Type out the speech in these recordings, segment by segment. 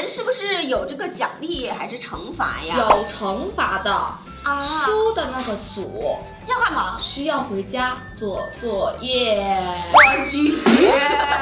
是不是有这个奖励还是惩罚呀？ 有惩罚的啊， 输的那个组要干嘛？ 需要回家做作业。 我拒绝。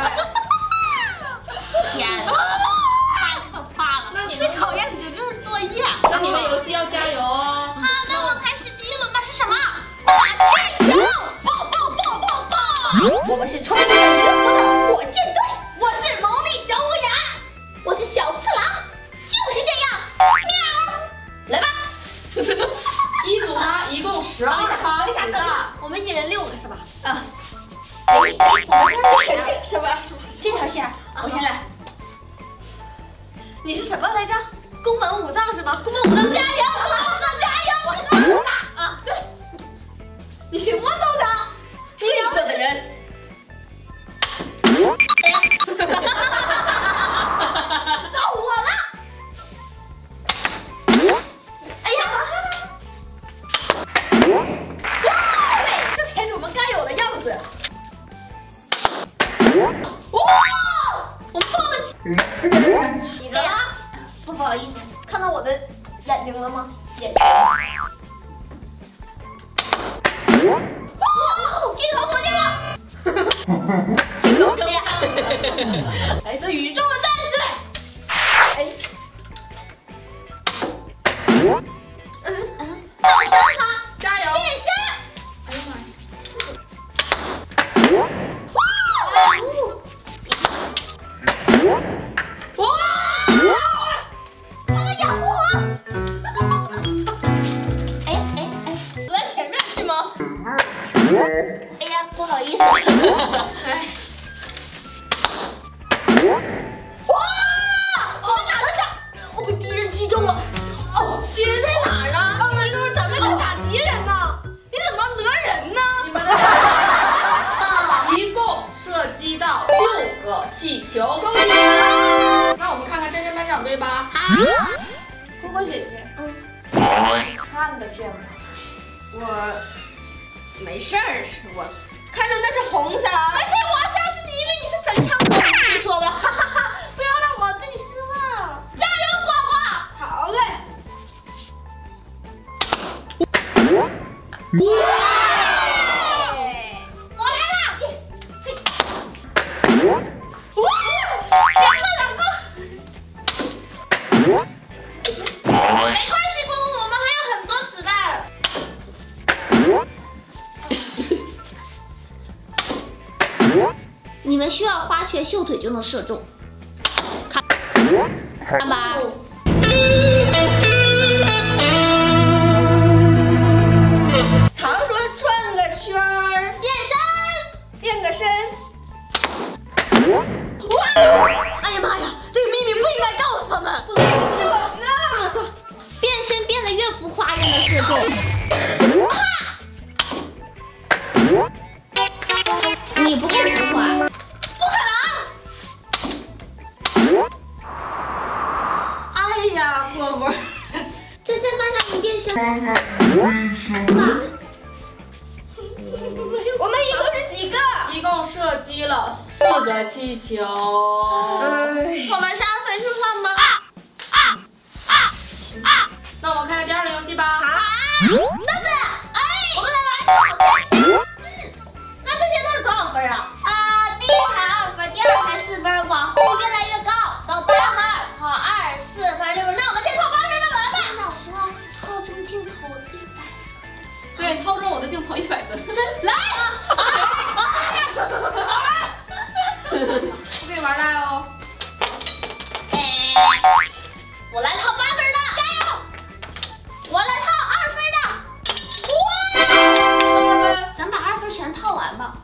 天哪，太可怕了！ 那你们最讨厌的就是作业。 那你们游戏要加油哦。 好，那我们开始第一轮吧，是什么？打气球！爆爆爆爆爆！ 我们是冲锋联合的火箭队， 我是毛利小乌鸦，我是小次郎，就是这样。喵，来吧。 一组呢，一共12发子弹。 我们一人6个是吧？ 啊。我们这个是什么？ 这条线，我先来。你是什么来着？宫本武藏是吗？宫本武藏加油！宫本武藏加油！宫本武藏啊，对。你什么都当， 罪恶的人。 到我了。哎呀！ 对，这才是我们该有的样子。 哇！我们爆了！ 你的啦？ 不好意思，看到我的眼睛了吗？ 眼哇！镜头锁定了。 镜头亮。来自宇宙宇宙的战士。 哎。 到3发， 加油！ 变身！哎呀妈呀！哇！他的养护我！哎，躲在前面是吗？哎呀，不好意思。哇！我打得下，我被敌人击中了。哦，敌人在哪儿呢？这都是咱们在打敌人呢。你怎么讹人呢？ 你们的一共射击到6个气球，恭喜你们！那我们看看真真班长队吧。 好。 波波姐姐，看得见吗？我没事儿，我看着那是红色。 没事，我相信你，因为你是真枪口你自己说的。不要让我对你失望。加油，呱呱！ 好嘞。 我来了！哇！两个！没关系，姑姑，我们还有很多子弹。你们需要花拳绣腿就能射中，看吧。 糖说转个圈儿， 变身！ 变个身。 哇！哎呀妈呀，这个秘密不应该告诉他们。不能说，变身变得越浮夸越能射中。你不够浮夸。不可能！ 哎呀，蝈蝈， 真正班长，你变身。 我们一共是几个？ 一共射击了4个气球。 我们是按分数算吗？ 那我们看看第2轮游戏吧。 豆子，哎，我们来玩考前奖。那这些都是多少分啊？第一排2分，第2排4分，往后越来越高，到8排考2、4分、6分。那我们先抽8分的文吧。老师啊，套中镜头100。 对，掏中我的镜头100分。 真来！ 不可以玩赖哦。 我来套8分的，加油！我来套2分的，哇！咱把2分全套完吧。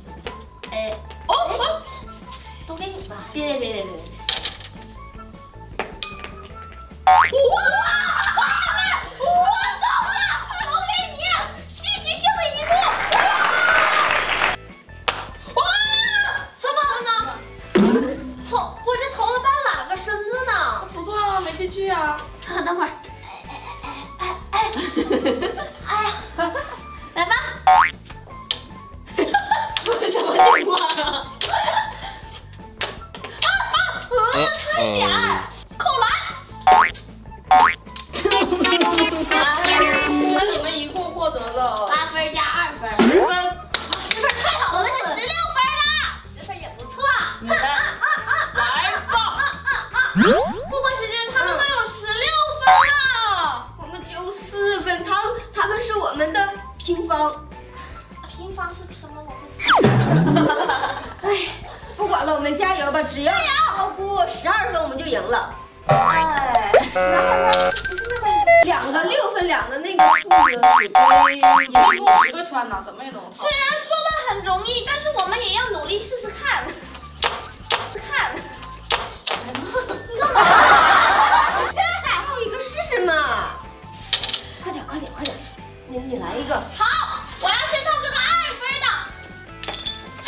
都给你吧。别。我懂了，都给你，戏剧性的一幕。哇！什么？我这投了半拉个身子呢。 不错啊，没进去啊。 等会儿。哎呀，来吧。什么情况啊？差一点，扣了不过姐姐他们都有16分了，我们只有4分，他们是我们的平方。平方是什么？我不知道。哎，不管了，我们加油吧！只要超过12分，我们就赢了。哎，2个6分，2个那个兔子水杯， 你们用10个圈呢，怎么也能套。 虽然说的很容易，但是我们也要努力试试看。看，你干嘛？还有一个试试嘛！快点，快点，快点！你来一个。好，我要先套这个2分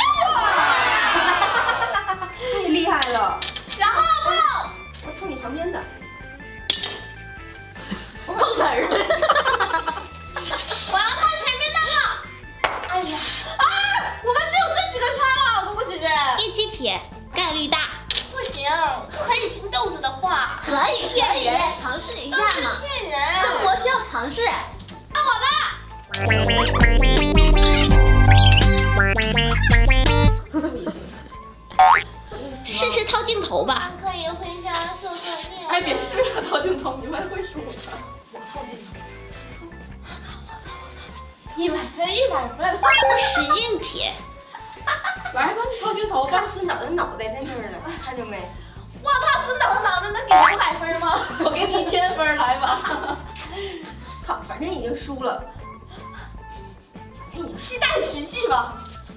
的。太厉害了！然后套，我套你旁边的。我碰瓷儿了。我要套前面那个。哎呀，啊！我们只有这几个圈了，果果姐姐。 一起撇，概率大。 不行，不可以听豆子的话。 可以，尝试一下嘛。 骗人。 生活需要尝试。 看我的。 试试套镜头吧。 可以回家做作业。 哎，别试了，套镜头，你们会输的。 我套镜头。100分，100分。 使劲撇。 来吧，你套镜头吧。 看孙导的脑袋在那儿呢，看着没？哇，他孙导的脑袋能给200分吗？ 我给你1000分，来吧。 好，反正已经输了。期待奇迹吧。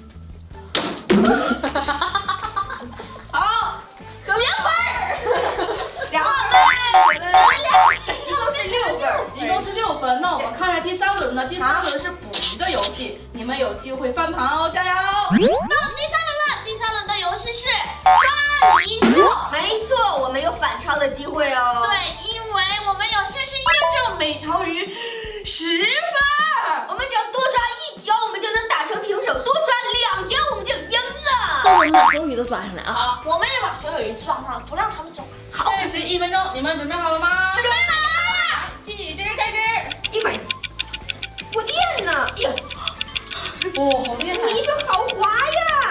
好，2分。2分，一共是6分， 一共是6分。那我们看一下第3轮呢？第3轮是捕鱼的游戏，你们有机会翻盘哦，加油！ 到第3轮了，第3轮的游戏是抓泥鳅。没错，我们有反超的机会哦。对，因为我们有先是验证每条鱼10分，我们只要多抓1条，我们就能打成平手；多抓2条，我们就赢了。 那我们把所有鱼都抓上来啊！ 好，我们也把所有鱼抓上，不让他们走。好， 限时1分钟，你们准备好了吗？ 准备好了。 计时开始。 100，过电呢！呀， 哦，好厉害！ 泥鳅好滑呀！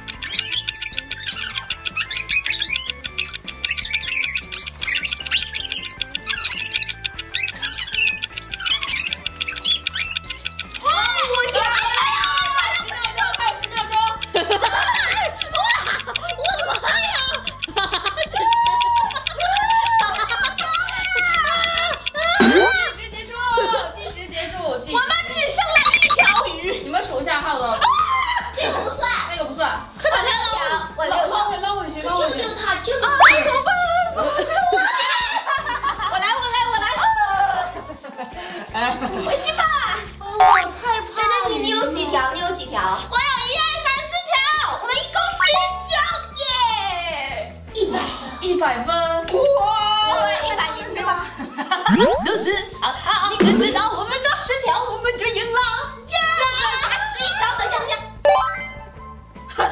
100分， 哇豆子，好，你可知道我们抓10条我们就赢了？ 呀，抓11条，等一下。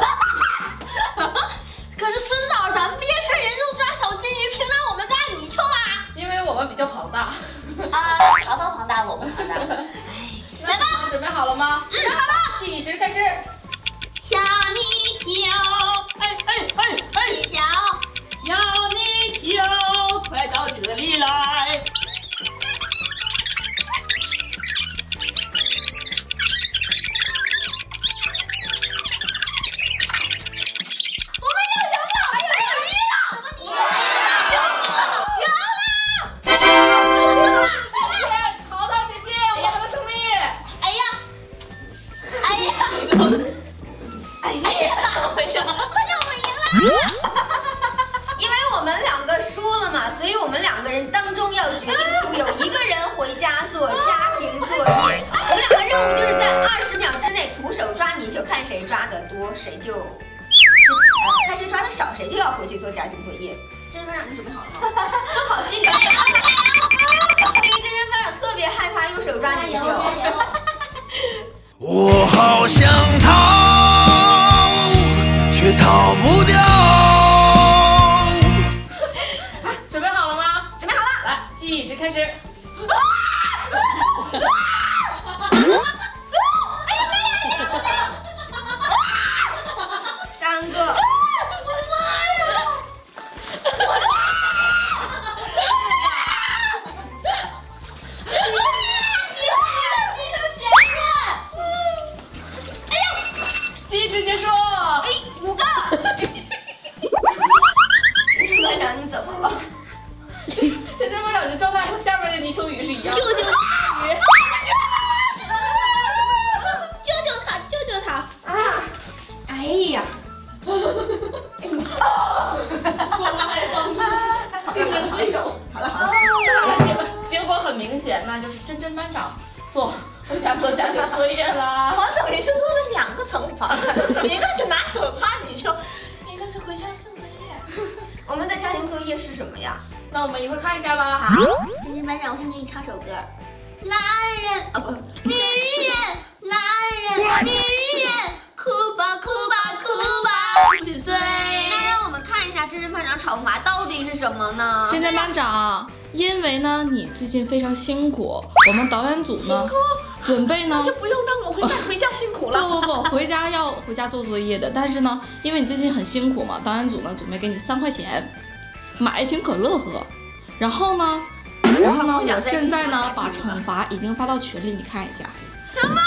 可是孙导，咱们毕业生人都抓小金鱼，凭啥我们抓泥鳅啊？ 因为我们比较庞大。 淘淘庞大，我们庞大。 来吧，准备好了吗？ 好了， 计时开始。 小泥鳅，一条，小泥鳅，快到这里来。 因为我们2个输了嘛，所以我们2个人当中要决定出有1个人回家做家庭作业。我们2个任务就是在20秒之内徒手抓泥鳅，看谁抓得多，谁就看谁抓得少，谁就要回去做家庭作业。真真班长，你准备好了吗？做好心理准备。因为真真班长特别害怕用手抓泥鳅。 我好想逃，却逃不掉。 准备好了吗？ 准备好了， 来，计时开始。 3个。我的妈呀！ 对手。 好了好了， 结果很明显，那就是珍珍班长回家做家庭作业啦。 我等于是说了2个惩罚，一个是拿手抓你就，一个是回家做作业。 我们的家庭作业是什么呀？ 那我们一会儿看一下吧。 好，珍珍班长，我想给你唱首歌。男人啊不，女人，男人，女人，哭吧哭吧哭吧不是罪。 那让我们看一下珍珍班长惩罚到底是什么呢？ 珍珍班长，因为呢你最近非常辛苦，我们导演组呢准备呢就不用让我回家辛苦了。 不，回家做作业的。但是呢，因为你最近很辛苦嘛，导演组呢准备给你3块钱，买一瓶可乐喝。然后呢，我现在呢把惩罚已经发到群里，你看一下。 什么？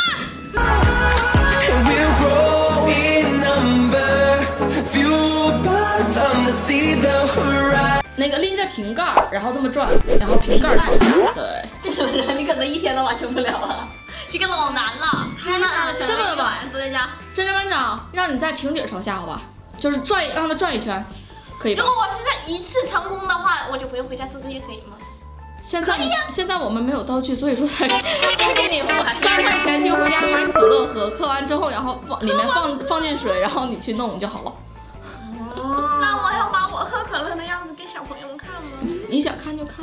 那个拎着瓶盖，然后这么转，然后瓶盖朝下。对， 这种人你可能1天都完成不了啊，这个老难了。真的啊， 这么吧， 都在家。 珍珍班长，让你在瓶底朝下，好吧？就是让它转一圈，可以吧？ 如果我现在1次成功的话，我就不用回家做作业，可以吗？ 现在我们没有道具，所以说才给你3块钱去回家买可乐喝，喝完之后，然后里面放进水，然后你去弄就好了。 那我要把我喝可乐的样子给小朋友们看吗？ 你想看就看。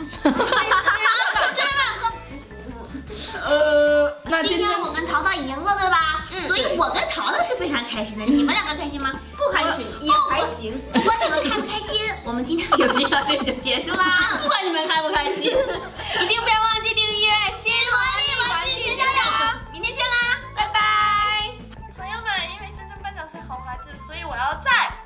那今天我跟淘淘赢了，对吧？所以我跟淘淘是非常开心的。你们2个开心吗？不开心， 也还行。 不管你们开不开心，我们今天的游戏到这里就结束啦。不管你们开不开心， 一定不要忘记订阅新魔力玩具小小。明天见啦，拜拜。 朋友们，因为珍珍班长是好孩子，所以我要在